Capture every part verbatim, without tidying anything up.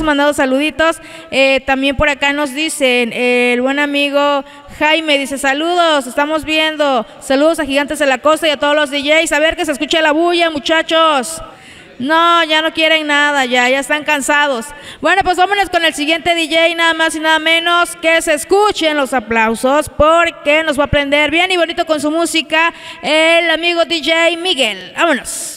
mandando saluditos. Eh, también por acá nos dicen, eh, el buen amigo Jaime dice, saludos, estamos viendo. Saludos a Gigantes de la Costa y a todos los D Js. A ver que se escuche la bulla, muchachos. No, ya no quieren nada, ya, ya están cansados. Bueno, pues vámonos con el siguiente D J, nada más y nada menos que se escuchen los aplausos, porque nos va a aprender bien y bonito con su música el amigo D J Miguel. Vámonos.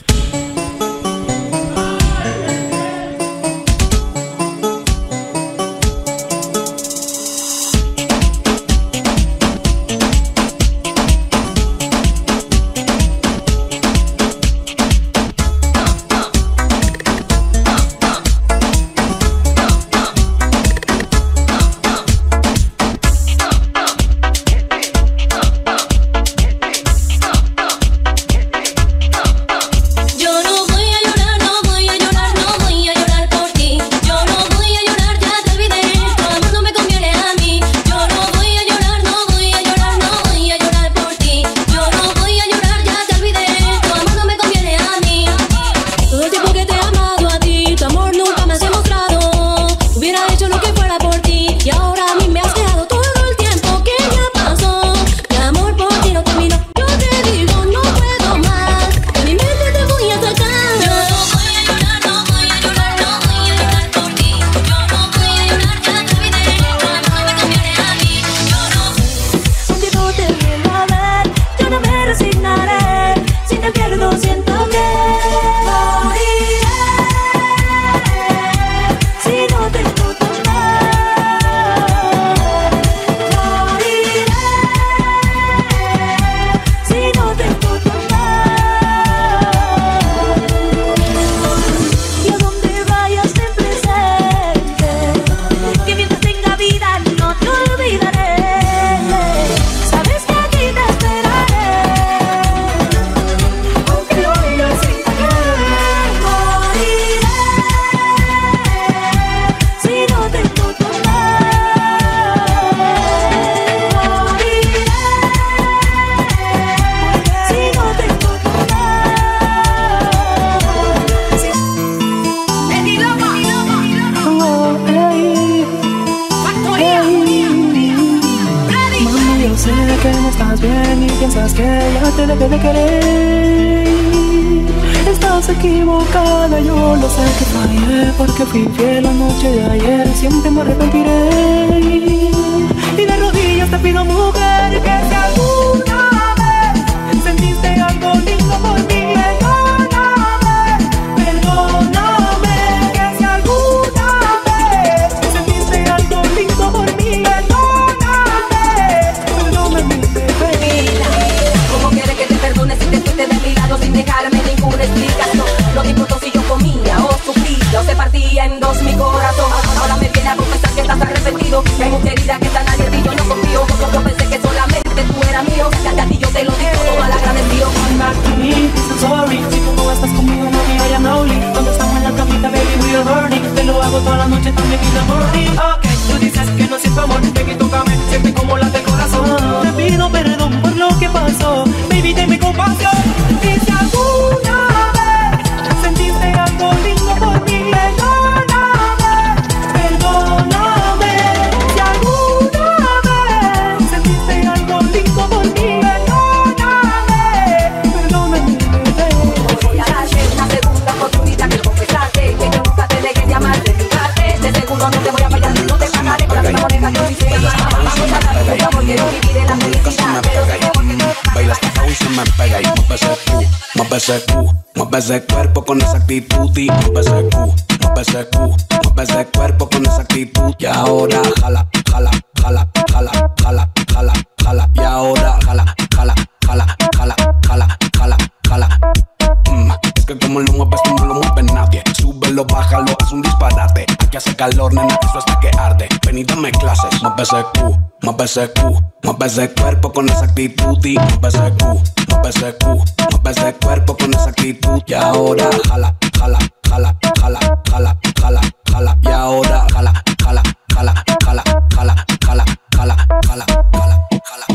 Mueve ese cuerpo con esa actitud y mueve ese cu, mueve ese cu, mueve ese cuerpo con esa actitud. Y ahora jala, jala, jala, jala, jala, jala, jala. Y ahora jala, jala, jala, jala, jala, jala, jala. Mm, es que como lo mueves tú no lo mueve nadie. Súbelo, bájalo, haz un disparate. Aquí hace calor, nena, eso hasta que arde. Ven y dame clases. Mueve ese cu, mueve ese cu, mueve ese cuerpo con esa actitud y mueve ese cu, mueve ese cu, mueve ese cuerpo con esa actitud. Y ahora jala, jala, jala, jala, jala, jala, jala. Y ahora jala, jala, jala, jala, jala, jala, jala, jala, jala, jala, jala,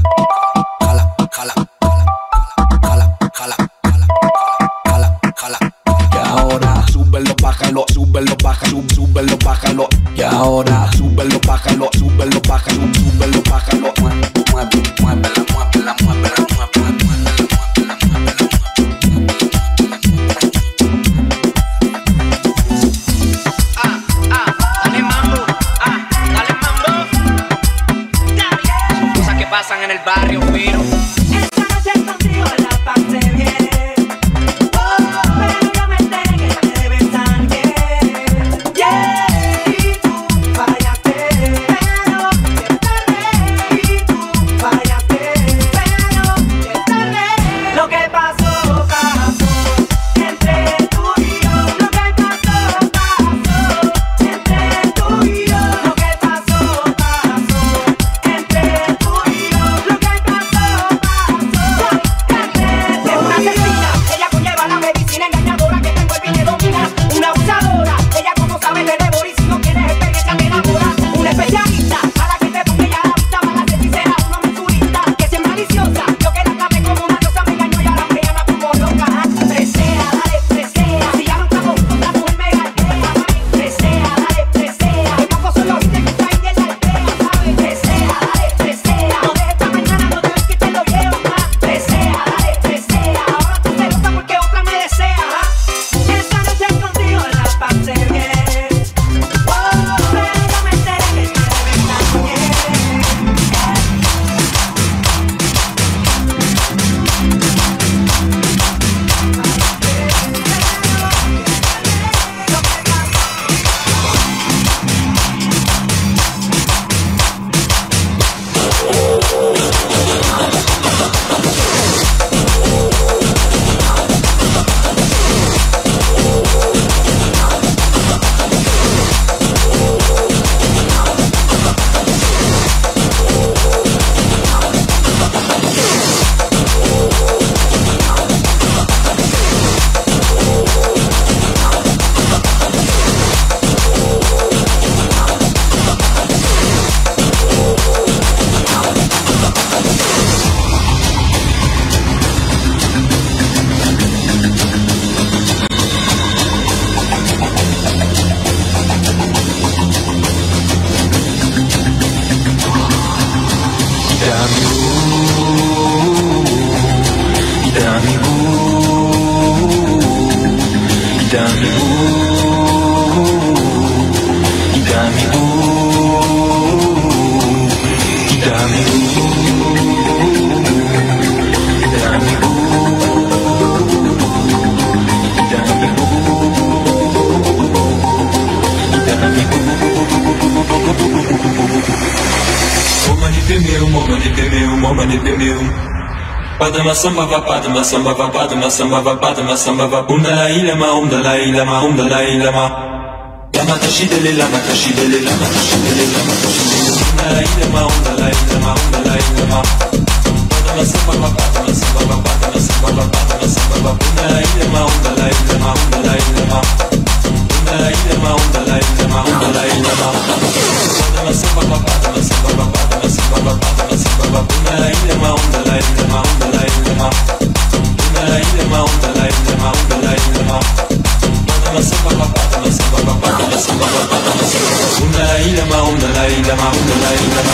jala, jala, jala, jala, jala, jala. Y ahora súbelo, bájalo, súbelo, baja, sub, súbelo, baja. bájalo. Y ahora súbelo, bájalo, súbelo, bájalo, súbelo, bájalo. Mueve, mueve, muévela, muévela, muévela, muévela, muévela, muévela, Ah, ah, dale mambo, ah, dale mambo. Son cosas que pasan en el barrio, pero esta noche contigo la pasé bien. Oh, pero yo me enteré que te debes a alguien. Yeah, y tú fallaste, pero ya tarde. Y tú fallaste, pero ya tarde. Lo que pasó, pasó entre tú y yo. Lo que pasó, pasó entre tú y yo. Lo que pasó, pasó entre tú y yo. Lo que pasó, pasó entre una asesina, ella conlleva la medicina engañadora que tengo el bien domina. Una abusadora, ella como sabe te devora y si no tienes experiencia te enamora. Una especialista, a la que te ponga ya la vista, para la hechicera, una mensurista, que si es maliciosa, yo que la clave como una diosa me engañó y ahora me llama como loca. Presea, dale, presea, si ya no estamos juntos, la mujer me galtea. Presea, dale, presea, que poco son los hits que traen de la aldea, ¿sabes? Presea, dale, presea, no dejes esta mañana, no te ves que te lo llevo más. Presea, dale, presea, ahora tú te gusta porque otra me desea. Esta noche contigo la pasé bien. Oh, pero yo me enteré que te debes a alguien. Padma samba va padma samba va padma samba va padma samba va um dalai lama um dalai lama um dalai lama lama tashidele lama tashidele lama tashidele lama tashidele um dalai lama um dalai lama um dalai lama padma samba va padma samba va padma samba va padma samba va um dalai lama um dalai lama um dalai lama um dalai lama um dalai lama um dalai lama padma samba va padma samba va padma samba va padma samba va um dalai lama um dalai lama um dalai lama um dalai lama um dalai lama um dalai lama padma samba va padma samba va padma samba va padma samba um dalai lama um dalai lama um dalai lama.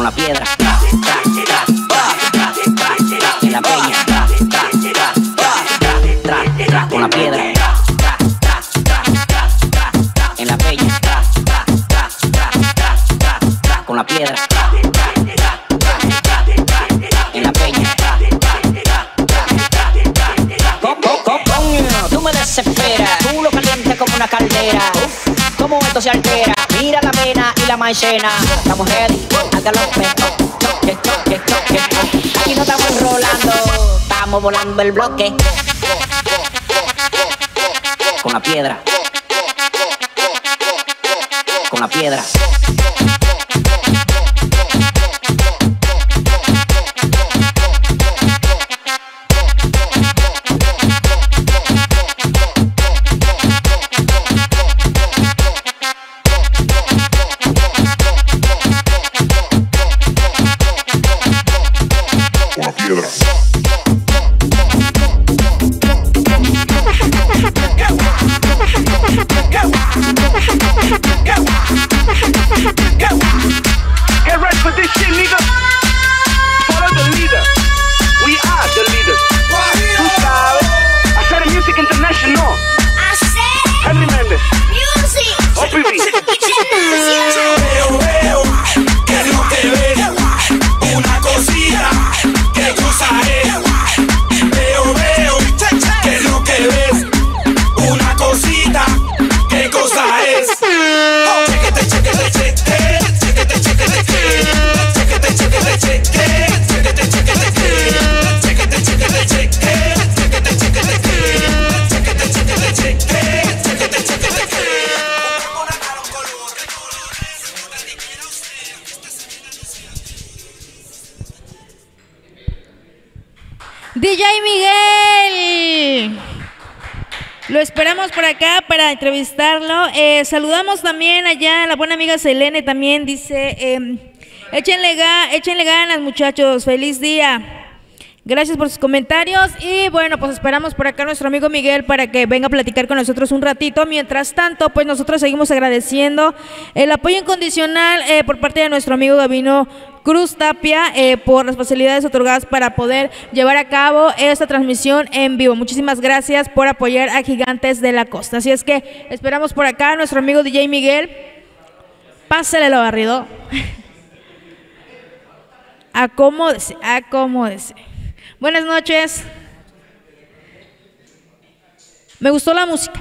la piedra, tra, tra, tra, tra, tra, tra, en la peña, tra, tra, tra, tra, tra, tra, con la piedra, tra, tra, tra, tra, tra, tra, en la peña, tra, tra, tra, tra, tra, tra, tra, con la piedra, tra, tra, tra, tra, tra, tra, en la peña, tra, tra, tra, tra, tra, tra, tra. Co- co- Coño, tú me desesperas, tú lo calientes como una caldera. Como esto se altera, mira la avena y la maicena. Estamos ready, al galope, toque, toque, toque. Aquí no estamos enrolando, estamos volando el bloque. Con la piedra, con la piedra. Get ready for this shit, nigga. Follow the leader. We are the leaders. Tú sabes. Hacer Music International. Henry Méndez. O P B. Veo, veo, que no te veo. Una cosita, qué cosa es. Veo, veo, que no te ves. Una cosita, qué cosa es. Chequete, chequete, chequete. Chequete, chequete, chequete. Chequete, chequete, chequete. Chequete, chequete, chequete. Chequete, chequete, chequete. Chequete, chequete, chequete. Chequete, chequete, chequete. Chequete, chequete, chequete. D J Miguel, lo esperamos por acá para entrevistarlo. Eh, saludamos también allá a la buena amiga Selene, también dice, eh, échenle, ga échenle ganas muchachos, feliz día. Gracias por sus comentarios y bueno, pues esperamos por acá a nuestro amigo Miguel para que venga a platicar con nosotros un ratito. Mientras tanto, pues nosotros seguimos agradeciendo el apoyo incondicional eh, por parte de nuestro amigo Gabino Cruz Tapia eh, por las facilidades otorgadas para poder llevar a cabo esta transmisión en vivo. Muchísimas gracias por apoyar a Gigantes de la Costa. Así es que esperamos por acá a nuestro amigo D J Miguel. Pásele lo barrido. Acomódese, acomódese. Buenas noches. Me gustó la música.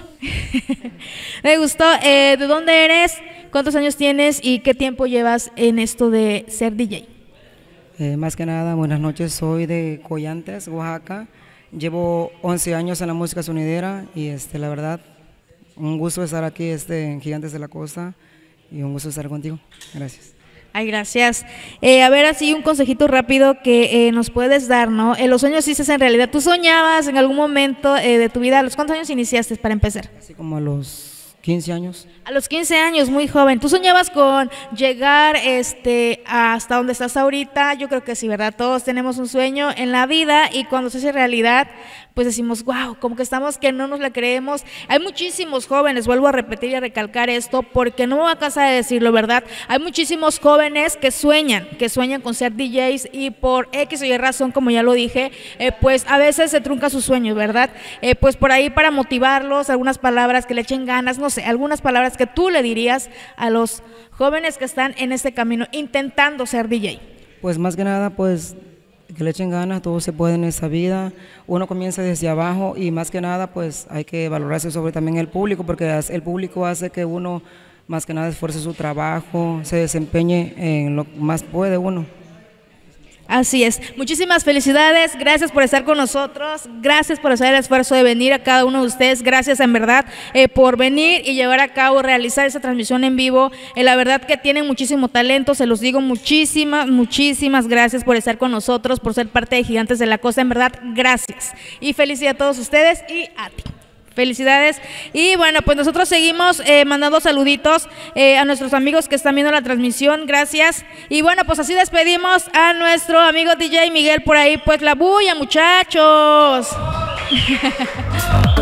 Me gustó. Eh, ¿De dónde eres? ¿Cuántos años tienes? ¿Y qué tiempo llevas en esto de ser D J? Eh, más que nada, buenas noches. Soy de Coyantes, Oaxaca. Llevo once años en la música sonidera y este, la verdad, un gusto estar aquí este, en Gigantes de la Costa y un gusto estar contigo. Gracias. Ay, gracias. Eh, a ver, así un consejito rápido que eh, nos puedes dar, ¿no? Eh, los sueños sí se hacen realidad. ¿Tú soñabas en algún momento eh, de tu vida? ¿A los cuántos años iniciaste para empezar? Así como a los quince años. A los quince años, muy joven. ¿Tú soñabas con llegar este, hasta donde estás ahorita? Yo creo que sí, ¿verdad? Todos tenemos un sueño en la vida y cuando se hace realidad, pues decimos, wow, como que estamos que no nos la creemos. Hay muchísimos jóvenes, vuelvo a repetir y a recalcar esto, porque no me voy a cansar de decirlo, ¿verdad? Hay muchísimos jóvenes que sueñan, que sueñan con ser D Js y por X o Y razón, como ya lo dije, eh, pues a veces se trunca sus sueños, ¿verdad? Eh, pues por ahí para motivarlos, algunas palabras que le echen ganas, no sé, algunas palabras que tú le dirías a los jóvenes que están en este camino intentando ser D J. Pues más que nada, pues que le echen ganas, todo se puede en esa vida, uno comienza desde abajo y más que nada pues hay que valorarse sobre también el público, porque el público hace que uno más que nada esfuerce su trabajo, se desempeñe en lo más puede uno. Así es, muchísimas felicidades, gracias por estar con nosotros, gracias por hacer el esfuerzo de venir a cada uno de ustedes, gracias en verdad eh, por venir y llevar a cabo, realizar esa transmisión en vivo, eh, la verdad que tienen muchísimo talento, se los digo, muchísimas, muchísimas gracias por estar con nosotros, por ser parte de Gigantes de la Costa, en verdad, gracias y felicidades a todos ustedes y a ti. Felicidades. Y bueno, pues nosotros seguimos eh, mandando saluditos eh, a nuestros amigos que están viendo la transmisión. Gracias. Y bueno, pues así despedimos a nuestro amigo D J Miguel por ahí. Pues la bulla, muchachos.